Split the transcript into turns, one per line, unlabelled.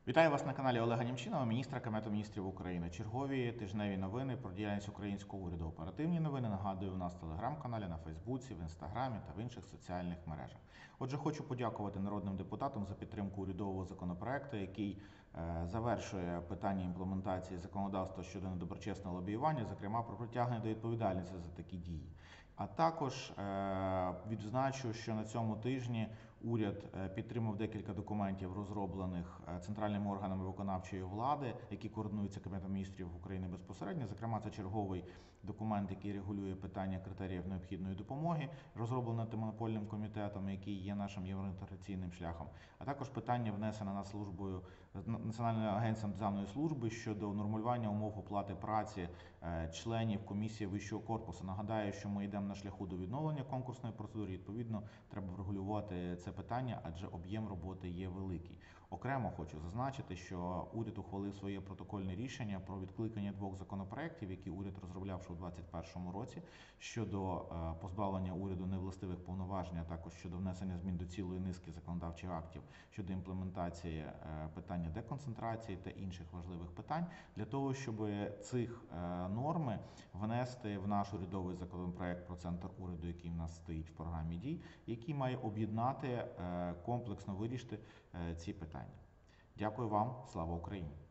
Вітаю вас на каналі Олега Німчинова, міністра Кабінету міністрів України. Чергові тижневі новини про діяльність українського уряду. Оперативні новини, нагадую, у нас в телеграм-каналі, на Фейсбуці, в Інстаграмі та в інших соціальних мережах. Отже, хочу подякувати народним депутатам за підтримку урядового законопроекту, який завершує питання імплементації законодавства щодо недоброчесного лобіювання, зокрема про притягнення до відповідальності за такі дії. А також відзначу, що на цьому тижні уряд підтримав декілька документів, розроблених центральними органами виконавчої влади, які координуються Кабінетом міністрів України безпосередньо. Зокрема, це черговий документ, який регулює питання критеріїв необхідної допомоги, розроблений антимонопольним комітетом, який є нашим євроінтеграційним шляхом. А також питання внесене на службою Національною агенцією державної служби щодо нормулювання умов оплати праці членів комісії вищого корпусу. Нагадаю, що ми йдемо на шляху до відновлення конкурсної процедури. Відповідно, треба врегулювати це питання, адже об'єм роботи є великий. Окремо хочу зазначити, що уряд ухвалив своє протокольне рішення про відкликання двох законопроєктів, які уряд розробляв у 2021 році, щодо позбавлення уряду невластивих повноважень, а також щодо внесення змін до цілої низки законодавчих актів щодо імплементації питання деконцентрації та інших важливих питань, для того, щоб цих норми внести в наш урядовий законопроект про центр уряду, який в нас стоїть в програмі дій, який має об'єднати, комплексно вирішити ці питання. Дякую вам, слава Україні!